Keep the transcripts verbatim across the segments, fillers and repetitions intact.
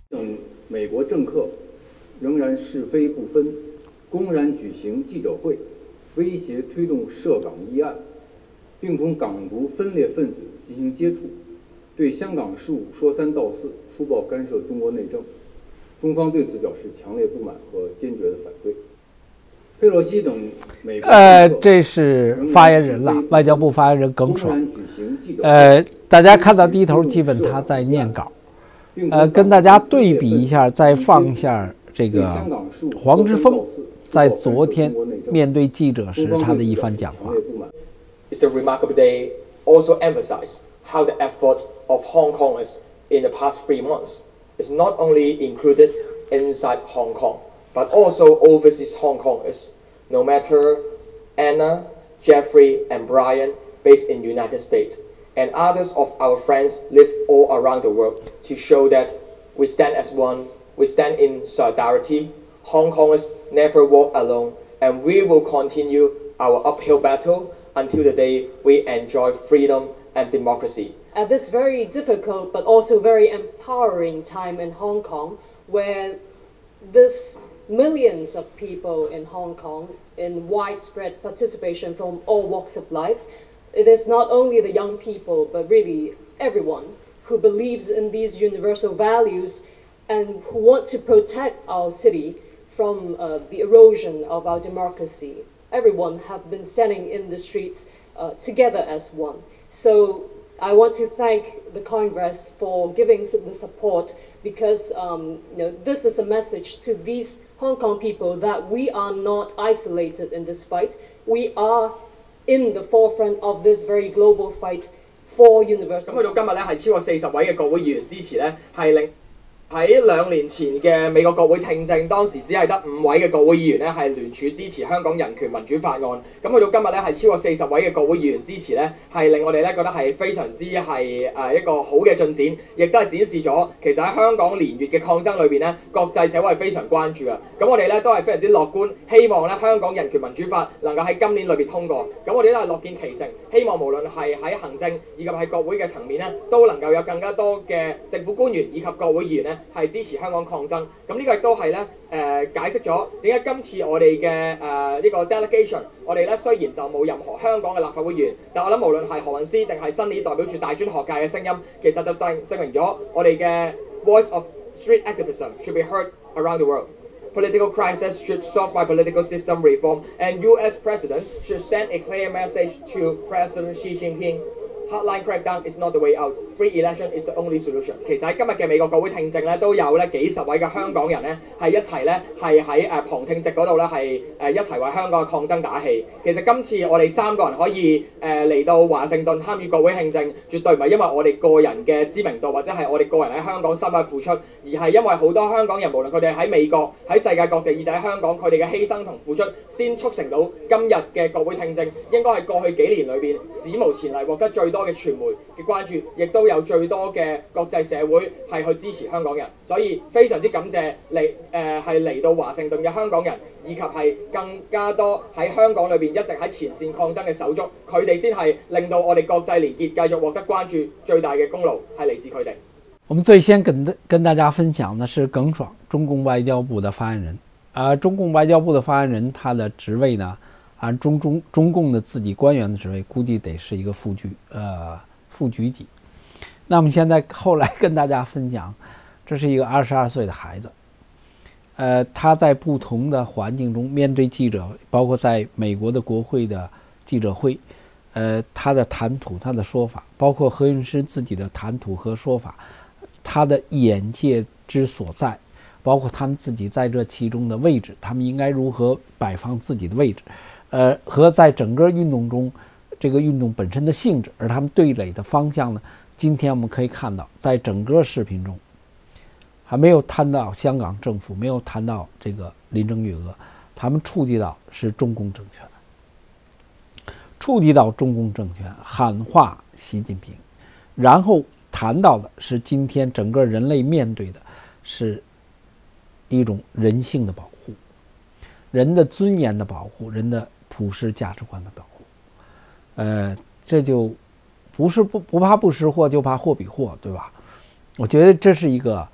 等美国政客仍然是非不分，公然举行记者会，威胁推动涉港议案，并同港独分裂分子进行接触，对香港事务说三道四，粗暴干涉中国内政。中方对此表示强烈不满和坚决的反对。佩洛西等美国呃，这是发言人了，外交部发言人耿爽。呃，大家看到低头，基本他在念稿。呃，跟大家对比一下，再放一下这个黄之锋在昨天面对记者时他的一番讲话。 It's a remarkable day. Also emphasize how the effort of Hong Kongers in the past three months is not only included inside Hong Kong, but also overseas Hong Kongers. No matter Anna, Jeffrey, and Brian, based in the United States, and others of our friends live all around the world, to show that we stand as one, we stand in solidarity. Hong Kongers never walk alone, and we will continue our uphill battle until the day we enjoy freedom and democracy. At this very difficult but also very empowering time in Hong Kong, where this millions of people in Hong Kong in widespread participation from all walks of life, it is not only the young people, but really everyone who believes in these universal values and who want to protect our city from uh, the erosion of our democracy. Everyone have been standing in the streets uh, together as one. So I want to thank the Congress for giving the support, because um, you know, this is a message to these Hong Kong people that we are not isolated in this fight. We are in the forefront of this very global fight for universal. 咁去到今日咧，係超過四十位嘅國會議員支持咧，係令喺兩年前嘅美國國會聽證，當時只係得五位嘅國會議員咧係聯署支持香港人權民主法案。咁去到今日咧係超過四十位嘅國會議員支持咧，係令我哋咧覺得係非常之係誒一個好嘅進展，亦都係展示咗其實喺香港連月嘅抗爭裏邊咧，國際社會係非常關注嘅。咁我哋咧都係非常之樂觀，希望咧香港人權民主法能夠喺今年裏邊通過。咁我哋都係樂見其成，希望無論係喺行政以及係國會嘅層面咧，都能夠有更加多嘅政府官員以及國會議員咧。係支持香港抗爭，咁呢個亦都係咧誒解釋咗點解今次我哋嘅誒呢個 delegation， 我哋咧雖然就冇任何香港嘅立法會議員，但我諗無論係何韻詩定係新年代表住大專學界嘅聲音，其實就證證明咗我哋嘅 voice of street activism should be heard around the world. Political crisis should solve by political system reform, and U S President should send a clear message to President Xi Jinping.Hardline crackdown is not the way out. Free election is the only solution. 其實喺今日嘅美國國會聽證咧，都有咧幾十位嘅香港人咧係一齊咧係喺誒旁聽席嗰度咧係誒一齊為香港嘅抗爭打氣。其實今次我哋三個人可以誒嚟到華盛頓參與國會聽證，絕對唔係因為我哋個人嘅知名度或者係我哋個人喺香港深入付出，而係因為好多香港人無論佢哋喺美國、喺世界各地，以至喺香港，佢哋嘅犧牲同付出，先促成到今日嘅國會聽證。應該係過去幾年裏邊史無前例獲得最多嘅傳媒嘅關注，亦都有最多嘅國際社會係去支持香港人，所以非常之感謝嚟誒係嚟到華盛頓嘅香港人，以及係更加多喺香港裏邊一直喺前線抗爭嘅手足，佢哋先係令到我哋國際連結繼續獲得關注最大嘅功勞係嚟自佢哋。 我们最先跟跟大家分享的是耿爽，中共外交部的发言人。啊、呃，中共外交部的发言人，他的职位呢？按中中中共的自己官员的职位，估计得是一个副局呃副局级。那么现在后来跟大家分享，这是一个二十二岁的孩子，呃，他在不同的环境中面对记者，包括在美国的国会的记者会，呃，他的谈吐、他的说法，包括何韵诗自己的谈吐和说法，他的眼界之所在，包括他们自己在这其中的位置，他们应该如何摆放自己的位置。呃，和在整个运动中，这个运动本身的性质，而他们对垒的方向呢？今天我们可以看到，在整个视频中，还没有谈到香港政府，没有谈到这个林郑月娥，他们触及到是中共政权，触及到中共政权，喊话习近平，然后谈到的是今天整个人类面对的是一种人性的保护，人的尊严的保护，人的普世价值观的保护，呃，这就不是不不怕不识货，就怕货比货，对吧？我觉得这是一个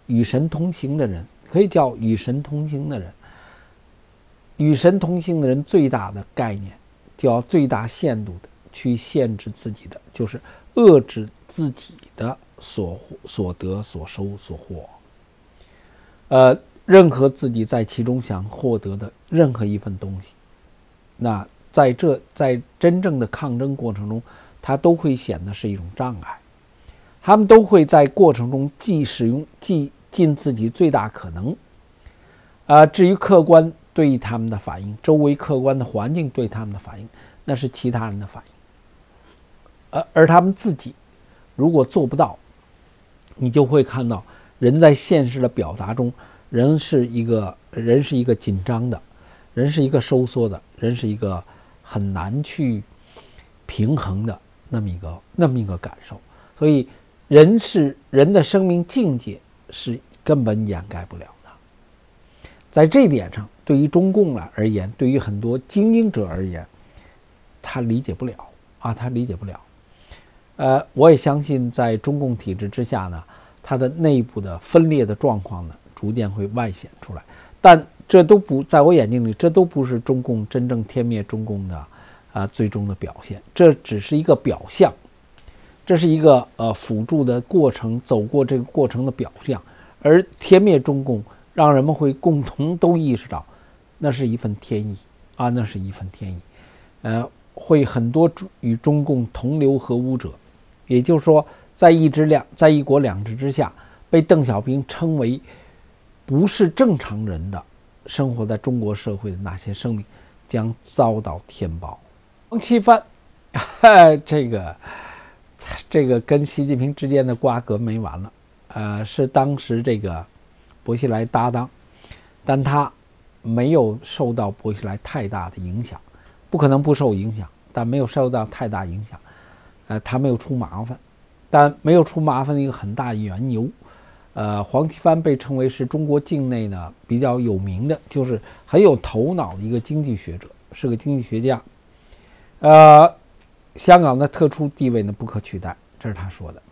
与神同行的人，可以叫与神同行的人。与神同行的人最大的概念，就要最大限度的去限制自己的，就是遏制自己的所所得、所收、所获。呃，任何自己在其中想获得的任何一份东西，那在这在真正的抗争过程中，它都会显得是一种障碍。他们都会在过程中既使用既尽自己最大可能，啊、呃，至于客观对于他们的反应，周围客观的环境对他们的反应，那是其他人的反应。而而他们自己如果做不到，你就会看到人在现实的表达中，人是一个人是一个紧张的，人是一个收缩的，人是一个很难去平衡的那么一个那么一个感受。所以人是人的生命境界是根本掩盖不了的。在这一点上，对于中共而言，对于很多精英者而言，他理解不了啊，他理解不了。呃，我也相信，在中共体制之下呢，它的内部的分裂的状况呢，逐渐会外显出来。但这都不在我眼睛里，这都不是中共真正天灭中共的啊、呃、最终的表现，这只是一个表象。这是一个呃辅助的过程，走过这个过程的表象，而天灭中共让人们会共同都意识到，那是一份天意啊，那是一份天意。呃，会很多与中共同流合污者，也就是说，在一制两在一国两制之下，被邓小平称为不是正常人的生活在中国社会的那些生命，将遭到天报。王岐帆，这个。这个跟习近平之间的瓜葛没完了，呃，是当时这个薄熙来搭档，但他没有受到薄熙来太大的影响，不可能不受影响，但没有受到太大影响，呃，他没有出麻烦，但没有出麻烦的一个很大缘由，呃，黄奇帆被称为是中国境内呢比较有名的，就是很有头脑的一个经济学者，是个经济学家，呃。香港的特殊地位呢不可取代，这是他说的。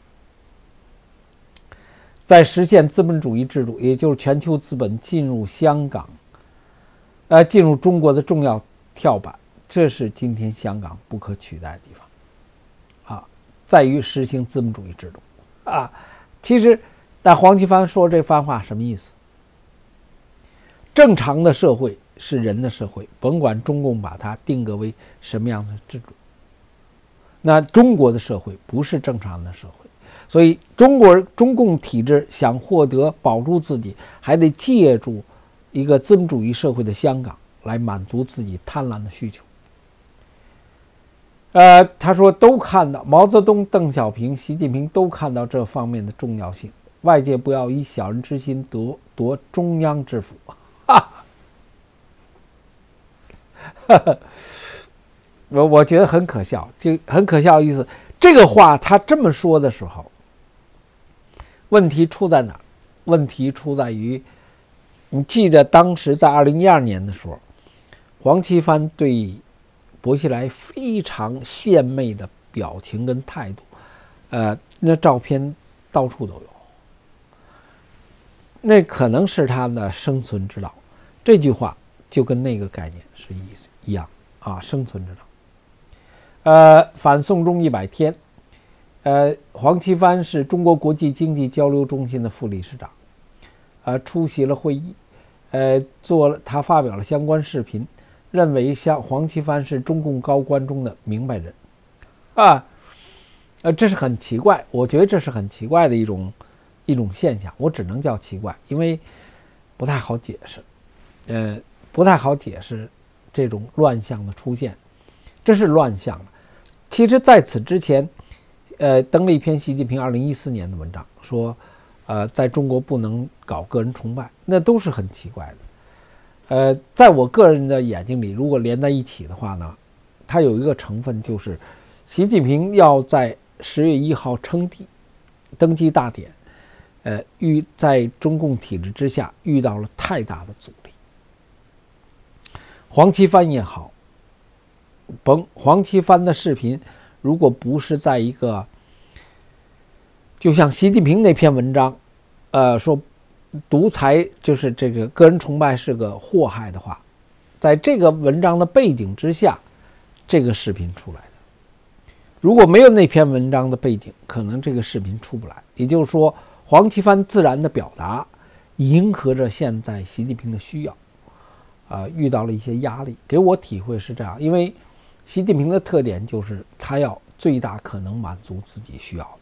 在实现资本主义制度，也就是全球资本进入香港，呃，进入中国的重要跳板，这是今天香港不可取代的地方，啊，在于实行资本主义制度，啊，其实，那黄奇帆说这番话什么意思？正常的社会是人的社会，甭管中共把它定格为什么样的制度。那中国的社会不是正常的社会，所以中国中共体制想获得保住自己，还得借助一个资本主义社会的香港来满足自己贪婪的需求。呃，他说都看到毛泽东、邓小平、习近平都看到这方面的重要性，外界不要以小人之心夺夺中央之福。哈哈。我我觉得很可笑，就很可笑的意思。这个话他这么说的时候，问题出在哪？问题出在于，你记得当时在二零一二年的时候，黄奇帆对薄熙来非常献媚的表情跟态度，呃，那照片到处都有，那可能是他的生存之道。这句话就跟那个概念是意思一样啊，生存之道。呃，反送中一百天，呃，黄奇帆是中国国际经济交流中心的副理事长，呃，出席了会议，呃，做了他发表了相关视频，认为像黄奇帆是中共高官中的明白人，啊，呃，这是很奇怪，我觉得这是很奇怪的一种一种现象，我只能叫奇怪，因为不太好解释，呃，不太好解释这种乱象的出现，这是乱象了。其实在此之前，呃，登了一篇习近平二零一四年的文章，说，呃，在中国不能搞个人崇拜，那都是很奇怪的。呃，在我个人的眼睛里，如果连在一起的话呢，它有一个成分就是，习近平要在十月一号称帝，登基大典，呃，遇在中共体制之下遇到了太大的阻力。黄奇帆也好。甭黄奇帆的视频，如果不是在一个，就像习近平那篇文章，呃，说独裁就是这个个人崇拜是个祸害的话，在这个文章的背景之下，这个视频出来的。如果没有那篇文章的背景，可能这个视频出不来。也就是说，黄奇帆自然的表达迎合着现在习近平的需要，呃，遇到了一些压力。给我体会是这样，因为习近平的特点就是他要最大可能满足自己需要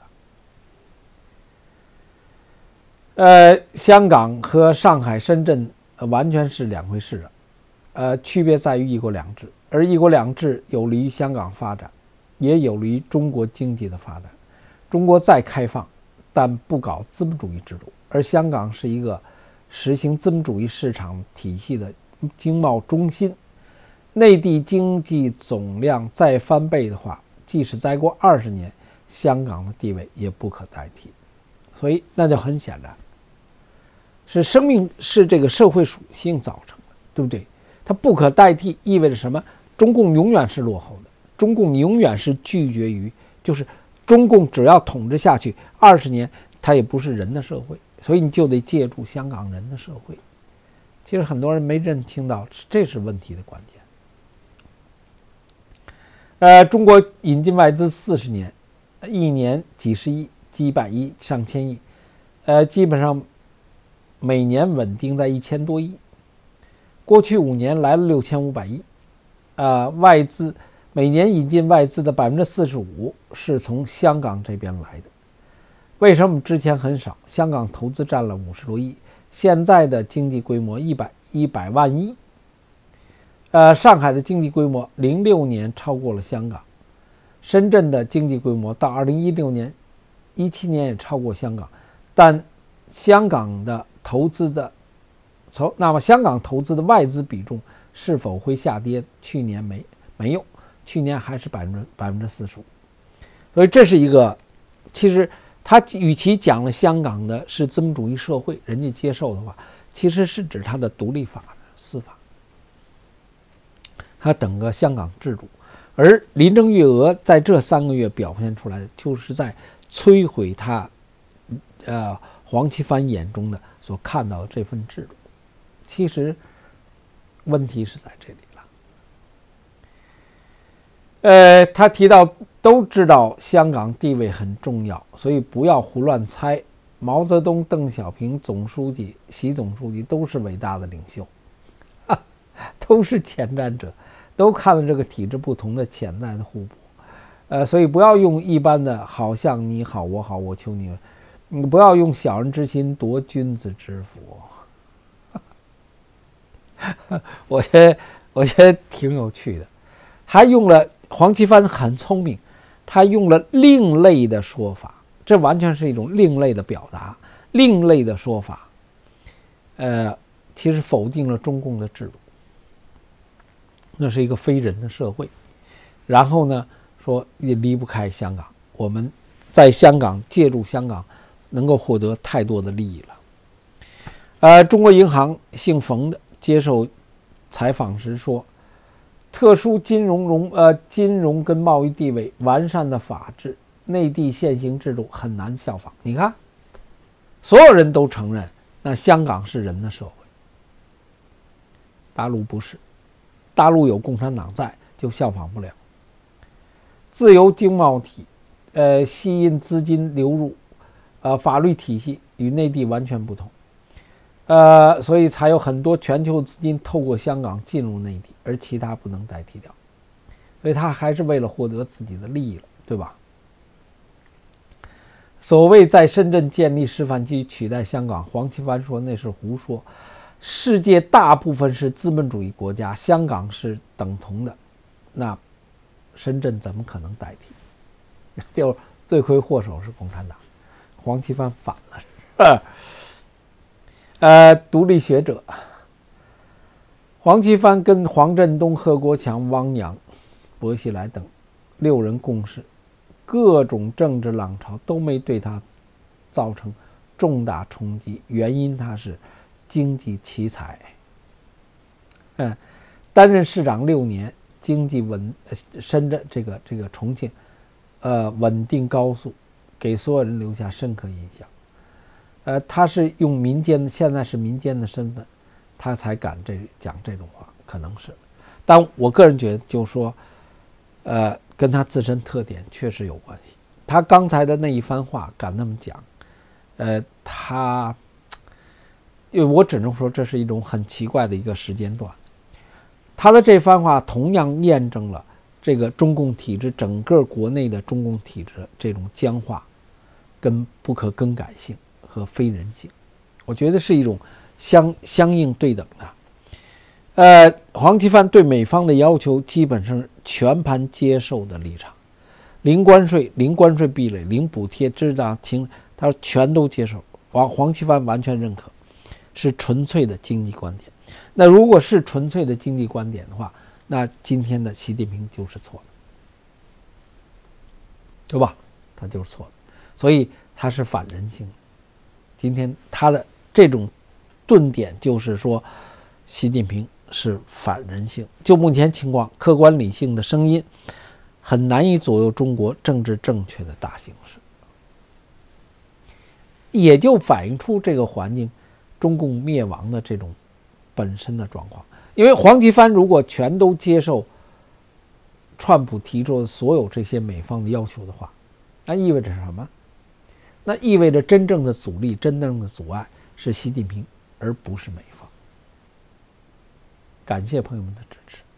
的。呃，香港和上海、深圳、呃、完全是两回事了。呃，区别在于一国两制，而一国两制有利于香港发展，也有利于中国经济的发展。中国再开放，但不搞资本主义制度，而香港是一个实行资本主义市场体系的经贸中心。内地经济总量再翻倍的话，即使再过二十年，香港的地位也不可代替。所以那就很显然，是生命是这个社会属性造成的，对不对？它不可代替意味着什么？中共永远是落后的，中共永远是拒绝于，就是中共只要统治下去二十年，它也不是人的社会，所以你就得借助香港人的社会。其实很多人没认听到，这是问题的关键。呃，中国引进外资四十年，一年几十亿、几百亿、上千亿，呃，基本上每年稳定在一千多亿。过去五年来了六千五百亿，呃，外资每年引进外资的百分之四十五是从香港这边来的。为什么之前很少？香港投资占了五十多亿，现在的经济规模一百一百万亿。呃，上海的经济规模零六年超过了香港，深圳的经济规模到二零一六年、一七年也超过香港，但香港的投资的。从那么香港投资的外资比重是否会下跌？去年没没有，去年还是百分之百分之四十五。所以这是一个，其实他与其讲了香港的是资本主义社会，人家接受的话，其实是指他的独立法司法，他等个香港制度。而林郑月娥在这三个月表现出来的，就是在摧毁他，呃，黄奇帆眼中的所看到的这份制度。其实问题是在这里了。呃，他提到都知道香港地位很重要，所以不要胡乱猜。毛泽东、邓小平总书记、习总书记都是伟大的领袖，都是前瞻者，都看了这个体制不同的潜在的互补。呃，所以不要用一般的好像你好我好我求你，你不要用小人之心夺君子之腹。我觉得我觉得挺有趣的，他用了黄奇帆很聪明，他用了另类的说法，这完全是一种另类的表达，另类的说法，呃，其实否定了中共的制度，那是一个非人的社会。然后呢，说也离不开香港，我们在香港借助香港能够获得太多的利益了。呃，中国银行姓冯的接受采访时说，特殊金融融呃金融跟贸易地位、完善的法治、内地现行制度很难效仿。你看，所有人都承认，那香港是人的社会，大陆不是，大陆有共产党在，就效仿不了。自由经贸体，呃，吸引资金流入，呃，法律体系与内地完全不同。呃，所以才有很多全球资金透过香港进入内地，而其他不能代替掉。所以他还是为了获得自己的利益了，对吧？所谓在深圳建立示范区取代香港，黄奇帆说那是胡说。世界大部分是资本主义国家，香港是等同的，那深圳怎么可能代替？就罪魁祸首是共产党，黄奇帆反了，是吧？呃，独立学者黄奇帆跟黄振东、贺国强、汪洋、薄熙来等六人共事，各种政治浪潮都没对他造成重大冲击，原因他是经济奇才。嗯，担任市长六年，经济稳，呃、深圳这个这个重庆，呃，稳定高速，给所有人留下深刻印象。 呃，他是用民间的，现在是民间的身份，他才敢这讲这种话，可能是。但我个人觉得，就是说，呃，跟他自身特点确实有关系。他刚才的那一番话敢那么讲，呃，他，因为我只能说这是一种很奇怪的一个时间段。他的这番话同样验证了这个中共体制整个国内的中共体制这种僵化、跟不可更改性和非人性，我觉得是一种相相应对等的。呃，黄奇帆对美方的要求基本上全盘接受的立场，零关税、零关税壁垒、零补贴、支持停，他全都接受。黄黄奇帆完全认可，是纯粹的经济观点。那如果是纯粹的经济观点的话，那今天的习近平就是错的，对吧？他就是错的，所以他是反人性的。今天他的这种顿点就是说，习近平是反人性。就目前情况，客观理性的声音很难以左右中国政治正确的大形势，也就反映出这个环境中共灭亡的这种本身的状况。因为黄奇帆如果全都接受川普提出的所有这些美方的要求的话，那意味着什么？那意味着真正的阻力、真正的阻碍是习近平，而不是美方。感谢朋友们的支持。